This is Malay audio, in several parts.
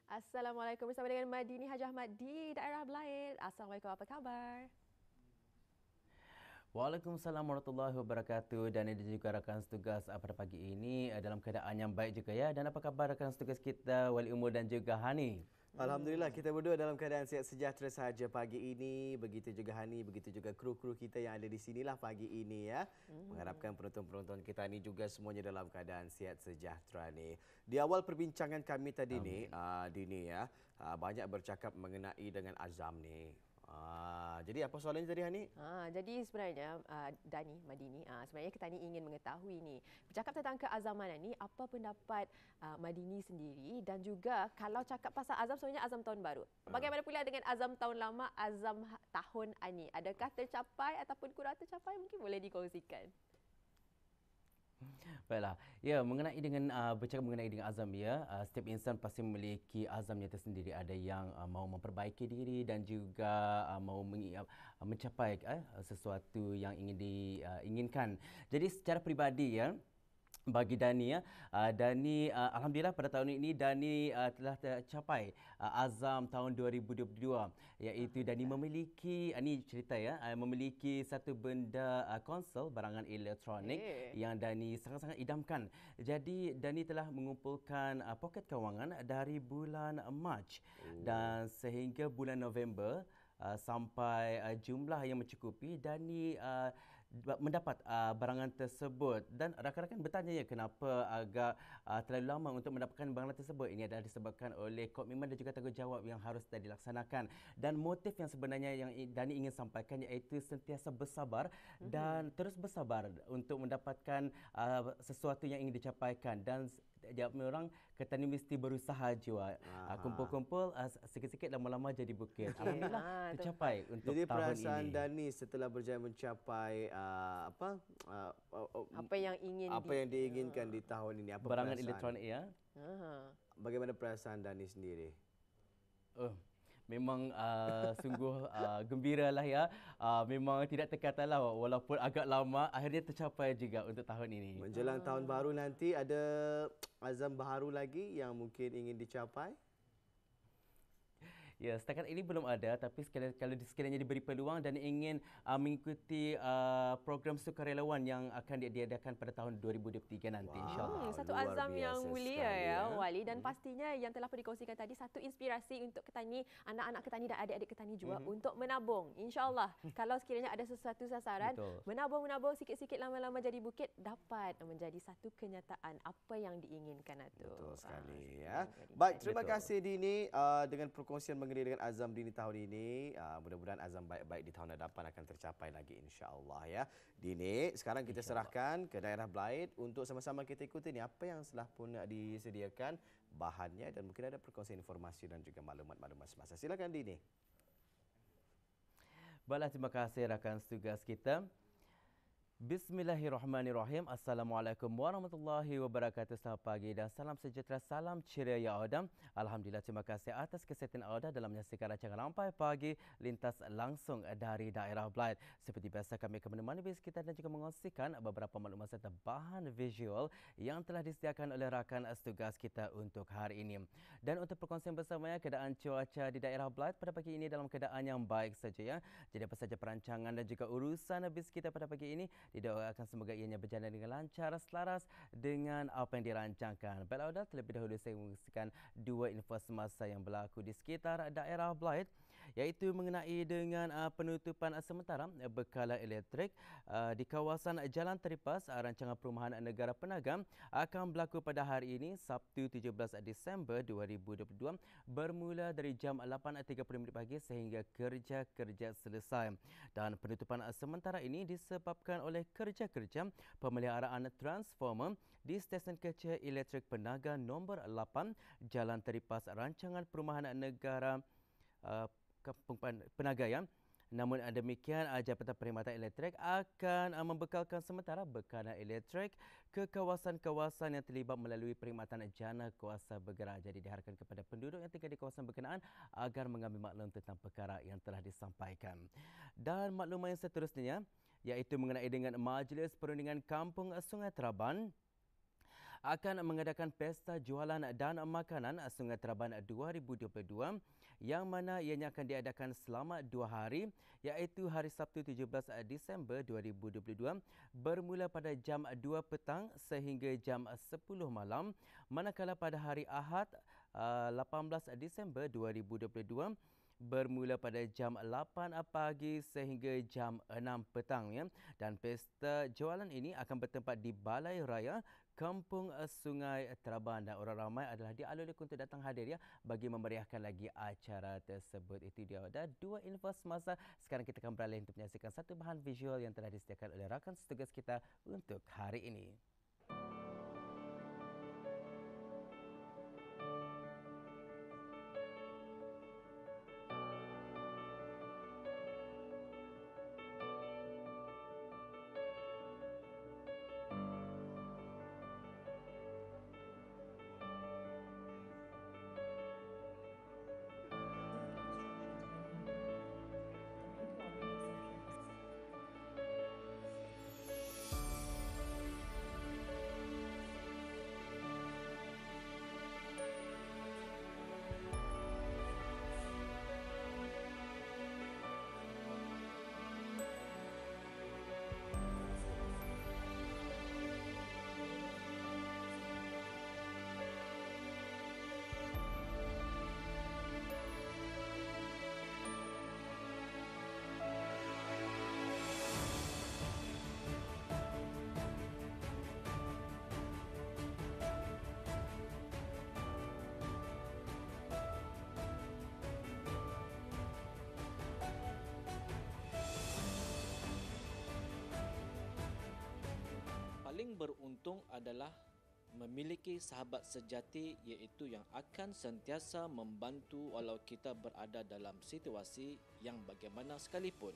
Assalamualaikum, bersama dengan Madini Haji Ahmad di daerah Belaid. Assalamualaikum, apa khabar? Waalaikumsalam warahmatullahi wabarakatuh, dan ini juga rakan setugas pada pagi ini dalam keadaan yang baik juga ya. Dan apa khabar rakan setugas kita Wali Umur dan juga Hani? Alhamdulillah kita berdua dalam keadaan sihat sejahtera sahaja pagi ini. Begitu juga Hani, begitu juga kru-kru kita yang ada di sinilah pagi ini ya. Mengharapkan penonton-penonton kita ni juga semuanya dalam keadaan sihat sejahtera ni. Di awal perbincangan kami tadi ni, Dini ya, banyak bercakap mengenai dengan azam ni. Jadi apa soalannya tadi Hani? Jadi sebenarnya Dani, Madini, sebenarnya kita ni ingin mengetahui ni, bercakap tentang keazaman ni, apa pendapat Madini sendiri dan juga kalau cakap pasal azam sebenarnya azam tahun baru. Bagaimana pula dengan azam tahun lama, azam tahun ini? Adakah tercapai ataupun kurang tercapai? Mungkin boleh dikongsikan. Baiklah, ya mengenai dengan bercakap mengenai dengan azam ya, setiap insan pasti memiliki azamnya tersendiri. Ada yang mahu memperbaiki diri dan juga mahu mencapai sesuatu yang ingin diinginkan. Jadi secara peribadi ya, bagi Dani ya, Dani alhamdulillah pada tahun ini Dani telah tercapai azam tahun 2022, iaitu Dani memiliki ini cerita ya, memiliki satu benda konsol barangan elektronik yang Dani sangat-sangat idamkan. Jadi Dani telah mengumpulkan poket kewangan dari bulan Mac dan sehingga bulan November sampai jumlah yang mencukupi. Dani mendapat barangan tersebut, dan rakan-rakan bertanya ya kenapa agak terlalu lama untuk mendapatkan barangan tersebut. Ini adalah disebabkan oleh komitmen dan juga tanggungjawab yang harus dilaksanakan, dan motif yang sebenarnya yang Dani ingin sampaikan iaitu sentiasa bersabar dan terus bersabar untuk mendapatkan sesuatu yang ingin dicapaikan. Dan jawab orang kata ni mesti berusaha jua. Kumpul-kumpul sikit-sikit, lama-lama jadi bukit. Alhamdulillah tercapai untuk Jadi tahun perasaan ini. Dani setelah berjaya mencapai Apa yang ingin apa yang diinginkan di tahun ini? Apa Barangan perasaan? elektronik ya. Bagaimana perasaan Dani sendiri? Oh, memang sungguh gembira lah ya. Memang tidak terkata lah, walaupun agak lama akhirnya tercapai juga untuk tahun ini. Menjelang tahun baru nanti ada azam baru lagi yang mungkin ingin dicapai? Ya, setakat ini belum ada, tapi kalau sekiranya diberi peluang dan ingin mengikuti program sukarelawan yang akan diadakan pada tahun 2023 nanti, insyaAllah. Satu luar azam yang biasa mulia sekali, ya, ya. Wali, dan pastinya yang telah pun dikongsikan tadi satu inspirasi untuk ketani, anak-anak ketani dan adik-adik ketani juga untuk menabung. InsyaAllah kalau sekiranya ada sesuatu sasaran, Betul. menabung sikit-sikit, lama-lama jadi bukit, dapat menjadi satu kenyataan apa yang diinginkan itu. Betul sekali ya. Baik, terima kasih Dini dengan perkongsian mengenai dengan azam Dini tahun ini. Mudah-mudahan azam baik-baik di tahun hadapan akan tercapai lagi insya-Allah ya. Dini, sekarang kita serahkan ke daerah Belaid untuk sama-sama kita ikuti ni apa yang telah pun disediakan bahannya, dan mungkin ada perkongsian informasi dan juga maklumat-maklumat semasa. Silakan Dini. Baiklah, terima kasih rakan setugas kita. Bismillahirrahmanirrahim. Assalamualaikum warahmatullahi wabarakatuh. Selamat pagi dan salam sejahtera, salam ceria ya Auda. Alhamdulillah, terima kasih atas kesetiaan Auda dalam menyaksikan rancangan Rampai Pagi lintas langsung dari daerah Belaid. Seperti biasa kami akan menemani sekitar dan juga mengongsikan beberapa maklumat serta bahan visual yang telah disediakan oleh rakan setugas kita untuk hari ini. Dan untuk perkongsian bersamanya, keadaan cuaca di daerah Belaid pada pagi ini dalam keadaan yang baik saja ya. Jadi apa saja perancangan dan juga urusan bis kita pada pagi ini, didoakan semoga ianya berjalan dengan lancar, selaras dengan apa yang dirancangkan. Baiklah Auda, terlebih dahulu saya mengungsikan dua info semasa yang berlaku di sekitar daerah Belaid, iaitu mengenai dengan penutupan sementara bekalan elektrik di kawasan Jalan Teripas, rancangan perumahan negara Penagam akan berlaku pada hari ini Sabtu 17 Disember 2022 bermula dari jam 8.30 pagi sehingga kerja-kerja selesai. Dan penutupan sementara ini disebabkan oleh kerja-kerja pemeliharaan transformer di stesen kecil elektrik Penaga nombor 8 Jalan Teripas, rancangan perumahan negara Kampung Penaga ya. Namun demikian, Jabatan Perkhidmatan Elektrik akan membekalkan sementara bekalan elektrik ke kawasan-kawasan yang terlibat melalui perkhidmatan jana kuasa bergerak. Jadi diharapkan kepada penduduk yang tinggal di kawasan berkenaan agar mengambil maklum tentang perkara yang telah disampaikan. Dan maklumat yang seterusnya, iaitu mengenai dengan Majlis Perundingan Kampung Sungai Teraban akan mengadakan pesta jualan dan makanan Sungai Traban 2022 yang mana ianya akan diadakan selama 2 hari iaitu hari Sabtu 17 Disember 2022 bermula pada jam 2 petang sehingga jam 10 malam, manakala pada hari Ahad 18 Disember 2022 bermula pada jam 8 pagi sehingga jam 6 petang ya. Dan pesta jualan ini akan bertempat di Balai Raya Kampung Sungai Traban dan orang ramai adalah dialurkan untuk datang hadir ya bagi memeriahkan lagi acara tersebut. Itu dia ada 2 info semasa. Sekarang kita akan beralih untuk menyaksikan satu bahan visual yang telah disediakan oleh rakan setugas kita untuk hari ini. Paling beruntung adalah memiliki sahabat sejati iaitu yang akan sentiasa membantu walau kita berada dalam situasi yang bagaimana sekalipun.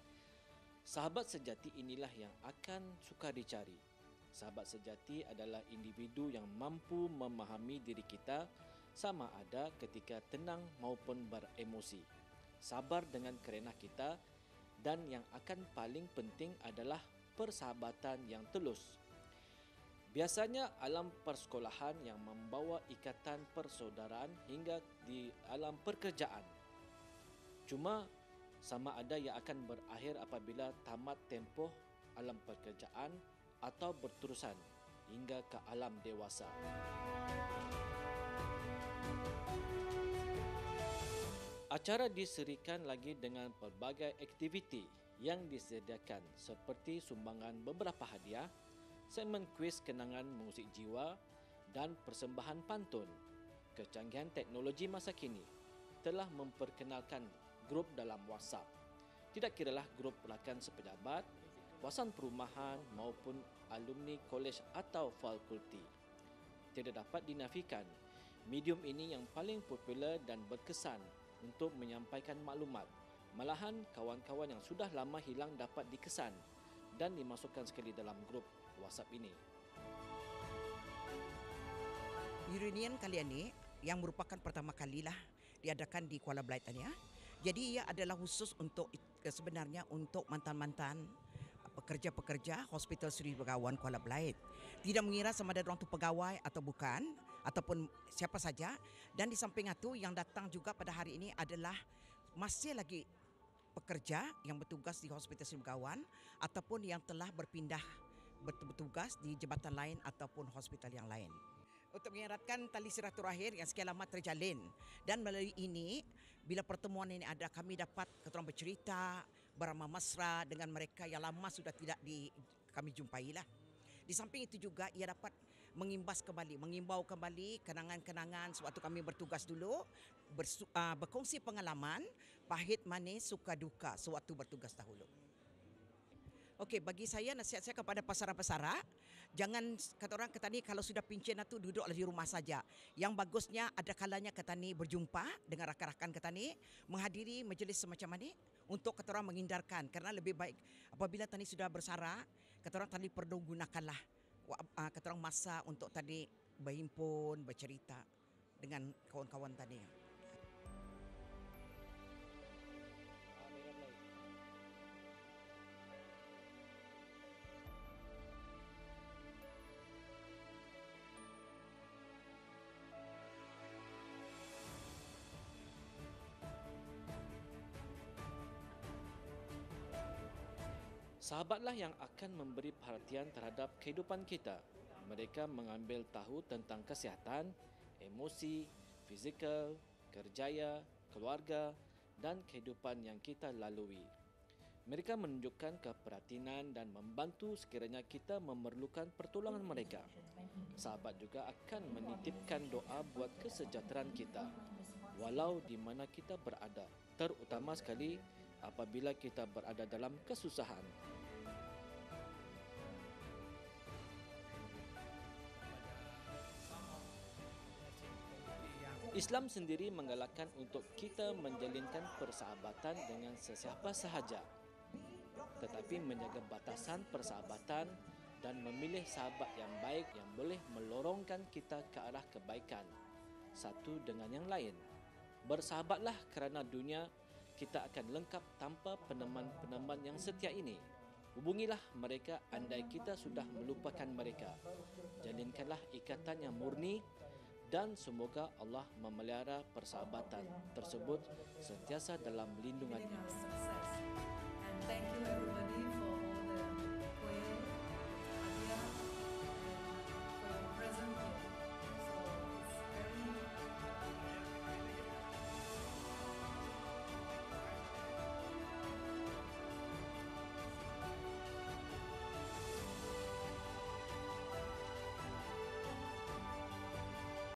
Sahabat sejati inilah yang akan sukar dicari. Sahabat sejati adalah individu yang mampu memahami diri kita sama ada ketika tenang maupun beremosi. Sabar dengan kerenah kita dan yang akan paling penting adalah persahabatan yang tulus. Biasanya alam persekolahan yang membawa ikatan persaudaraan hingga di alam pekerjaan. Cuma sama ada yang akan berakhir apabila tamat tempoh alam pekerjaan atau berterusan hingga ke alam dewasa. Acara diserikan lagi dengan pelbagai aktiviti yang disediakan seperti sumbangan beberapa hadiah, segmen kuis kenangan musik jiwa dan persembahan pantun. Kecanggihan teknologi masa kini telah memperkenalkan grup dalam WhatsApp. Tidak kiralah grup rakan sepejabat, kawasan perumahan maupun alumni kolej atau fakulti. Tidak dapat dinafikan, medium ini yang paling popular dan berkesan untuk menyampaikan maklumat. Malahan kawan-kawan yang sudah lama hilang dapat dikesan dan dimasukkan sekali dalam grup WhatsApp ini. Reunion kali ini yang merupakan pertama kalilah diadakan di Kuala Belait ya. Jadi ia adalah khusus untuk sebenarnya untuk mantan-mantan pekerja-pekerja Hospital Sri Begawan Kuala Belait. Tidak mengira sama ada orang tu pegawai atau bukan ataupun siapa saja, dan di samping itu yang datang juga pada hari ini adalah masih lagi pekerja yang bertugas di Hospital Sri Begawan ataupun yang telah berpindah bertugas di jabatan lain ataupun hospital yang lain. Untuk mengeratkan tali silaturahim yang sekian lama terjalin, dan melalui ini bila pertemuan ini ada, kami dapat keterangan bercerita beramah mesra dengan mereka yang lama sudah tidak kami jumpai lah. Di samping itu juga ia dapat mengimbau kembali kenangan-kenangan sewaktu kami bertugas dulu, berkongsi pengalaman pahit manis suka duka sewaktu bertugas dahulu. Okey, bagi saya nasihat saya kepada pesara-pesara, jangan kata orang kata ni kalau sudah pincin itu duduklah di rumah saja. Yang bagusnya ada kalanya kata ni berjumpa dengan rakan-rakan kata ni, menghadiri majlis semacam ini untuk kata orang menghindarkan, kerana lebih baik apabila tadi sudah bersara, kata orang tadi perlu gunakanlah kata orang masa untuk tadi berhimpun, bercerita dengan kawan-kawan tadi. Sahabatlah yang akan memberi perhatian terhadap kehidupan kita. Mereka mengambil tahu tentang kesihatan, emosi, fizikal, kerjaya, keluarga dan kehidupan yang kita lalui. Mereka menunjukkan keperhatian dan membantu sekiranya kita memerlukan pertolongan mereka. Sahabat juga akan menitipkan doa buat kesejahteraan kita, walau di mana kita berada, terutama sekali apabila kita berada dalam kesusahan. Islam sendiri menggalakkan untuk kita menjalinkan persahabatan dengan sesiapa sahaja, tetapi menjaga batasan persahabatan dan memilih sahabat yang baik yang boleh melorongkan kita ke arah kebaikan satu dengan yang lain. Bersahabatlah kerana dunia kita akan lengkap tanpa peneman-peneman yang setia ini. Hubungilah mereka andai kita sudah melupakan mereka. Jalinkanlah ikatan yang murni dan semoga Allah memelihara persahabatan tersebut sentiasa dalam lindungannya. Thank you everybody for